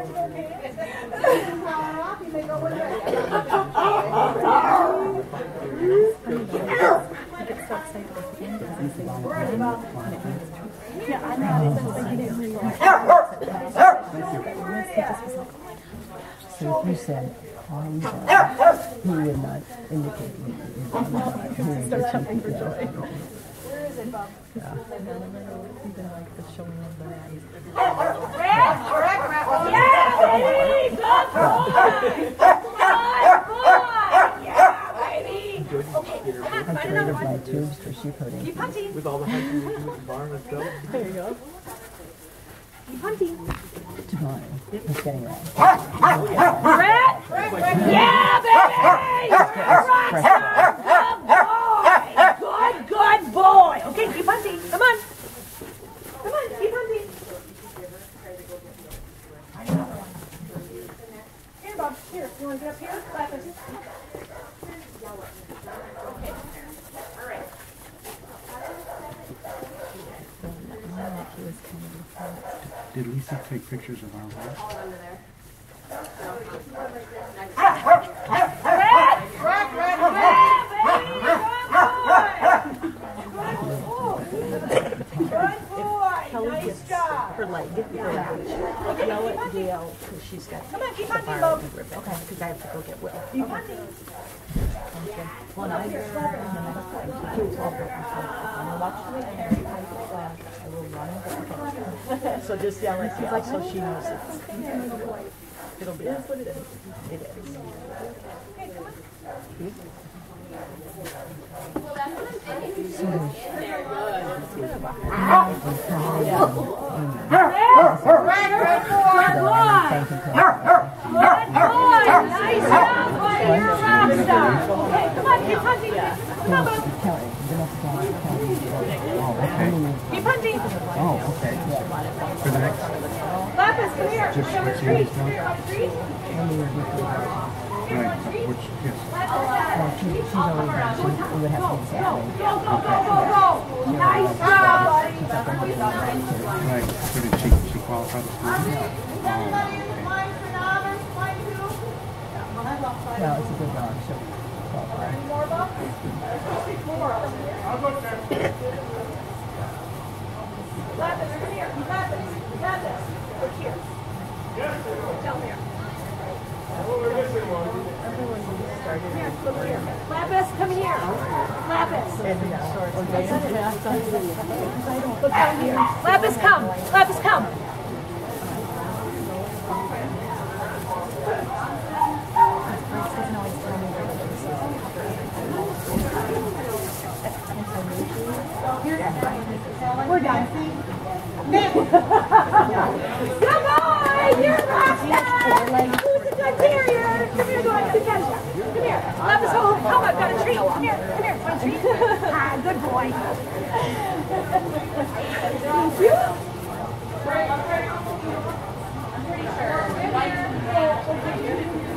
Yeah, I know. That's he didn't realize. So if you said calm down, he would not indicate he would Start jumping for joy. Where is it, Bob? Yeah. Even like the showing of the eyes. I traded my tubes for sheep herding. With all the hunting we do with the barn and stuff. There you go. Keep hunting. Tomorrow. He's getting ready. Brett! Yeah, baby! Good boy! Okay, keep hunting. Come on. Come on, keep hunting. Here, Bob. Here. You want to get up here? Clap it. Okay. All right. Did Lisa take pictures of our house? All under there. Good boy. Nice job. Her leg. Yell at Gail because she's got. Come on, keep hunting, Bob. Okay, because I have to go get Will. Keep hunting. Well, I will run. So just yell at Gail so she knows it'll be what it is. It is. Okay, come on. Keep hunting. Oh, okay. For the next. Lapis, come here. Just Come let's see here. this now. Right, which, yes. She's always done. She would have to be Saturday. Go. Nice job. Right, so did she qualify the school? No, it's a good dog. She'll qualify. Lapis, come here. Lapis. Look here. Down there. Here, look here. Lapis, come here. Lapis. Look down here. Lapis, come. Lapis, come. We're done. Come on, you're a rock star. Who's a good terrier? Come here, go on, sit down. Come here. Lapis, hold. Come on, I've got a treat. Come here. Want a treat? Ah, good boy. Thank you. I'm pretty sure.